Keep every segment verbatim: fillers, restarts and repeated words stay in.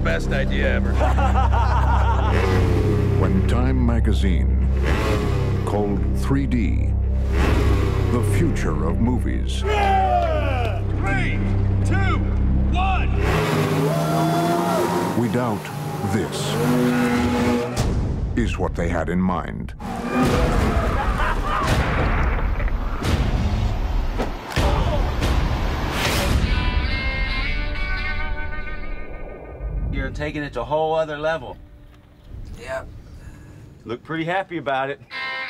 best idea ever. When Time magazine called three D the future of movies. Yeah! Three, two, one! We doubt this is what they had in mind. You're taking it to a whole other level. Yep. Look pretty happy about it.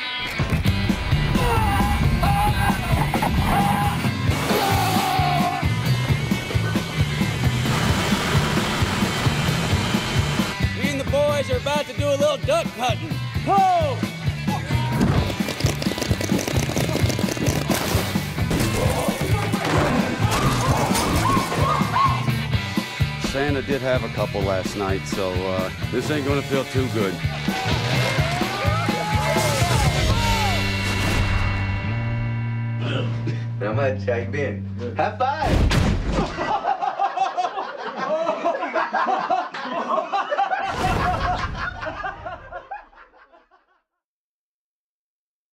Me and the boys are about to do a little duck hunting. Ho! Santa did have a couple last night, so uh, this ain't gonna feel too good. How much? How you been? High five!